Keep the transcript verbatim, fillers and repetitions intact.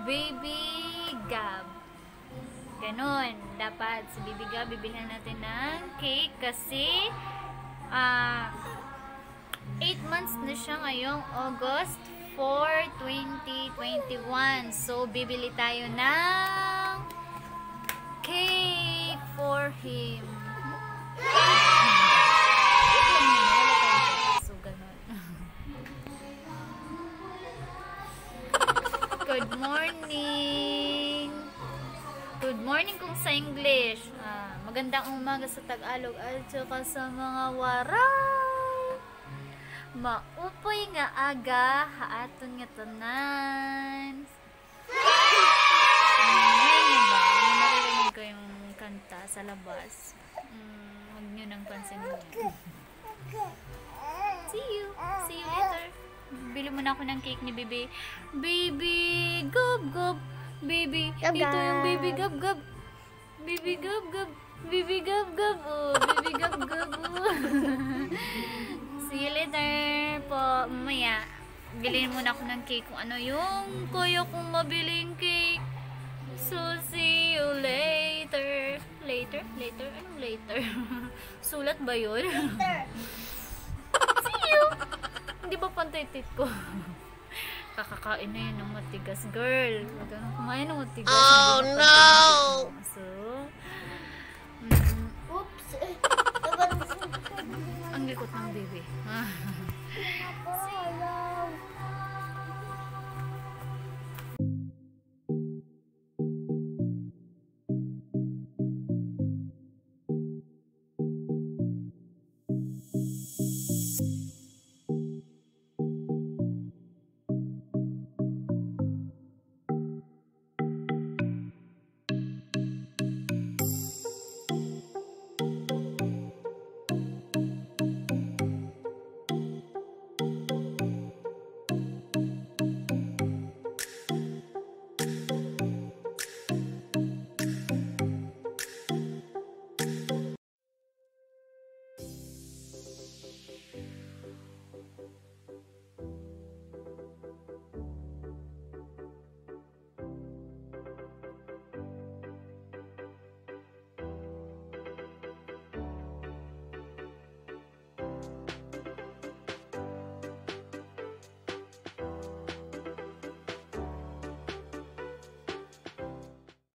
Baby Gab. Ganon. Dapat si Baby Gab, bibilhan natin ng cake kasi ah, eight months na siya ngayong August fourth, twenty twenty-one. So, bibili tayo ng cake for him. So, ganon. Good morning! Good morning kung sa English. Ah, magandang umaga sa Tagalog at saka sa mga waray. Maupay nga aga haaton nga tanan. Ngayon ba? Narinig ko yung kanta sa labas. Mm, huwag nyo nang pansinin. See you. See you later. Bili mo na ako ng cake ni Baby. Baby Gab Gab. Baby, Gab, ito gab. yung Baby Gab Gab. Baby Gab Gab. Baby Gab Gab. Oh, Baby Gab Gab. Oh. See you later po. Mamaya, bilhin muna ako ng cake kung ano yung kaya kong mabiling cake. So, see you later. Later? Later? Anong later? Sulat ba yun? See you! Hindi ba pantay tit ko? Kakakain na yun ng matigas, girl. Huwag ka nang kumain ng matigas. Oh, no! So, mm, Oops! ang likot ng baby. Napala!